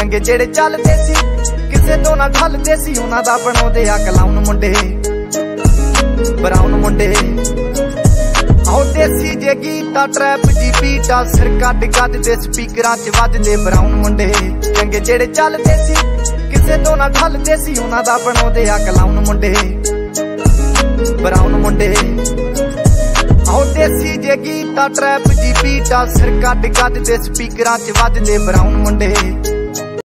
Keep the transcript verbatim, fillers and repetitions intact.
ਚੰਗੇ ਜਿਹੜੇ ਚੱਲਦੇ ਸੀ ਕਿਸੇ ਤੋਂ ਨਾ ਢਲਦੇ ਸੀ, ਉਹਨਾਂ ਦਾ ਬਣਾਉਂਦੇ ਆ ਕਲਾਉਣ ਮੁੰਡੇ ਬਰਾਉਨ ਮੁੰਡੇ। ਆਓ ਦੇਸੀ ਜੇ ਗੀਤਾ ਟਰੈਪ ਜੀ ਬੀਟਾ ਸਿਰ ਕੱਢ ਗੱਜ ਦੇ ਸਪੀਕਰਾਂ 'ਚ ਵੱਜਦੇ ਬਰਾਉਨ ਮੁੰਡੇ ਚੰਗੇ ਜਿਹੜੇ ਚੱਲਦੇ ਸੀ ਕਿਸੇ ਤੋਂ ਨਾ ਢਲਦੇ ਸੀ, ਉਹਨਾਂ ਦਾ ਬਣਾਉਂਦੇ ਆ ਕਲਾਉਣ ਮੁੰਡੇ ਬਰਾਉਨ ਮੁੰਡੇ। ਆਓ ਦੇਸੀ ਜੇ ਗੀਤਾ ਟਰੈਪ ਜੀ ਬੀਟਾ ਸਿਰ ਕੱਢ ਗੱਜ ਦੇ ਸਪੀਕਰਾਂ 'ਚ ਵੱਜਦੇ ਬਰਾਉਨ ਮੁੰਡੇ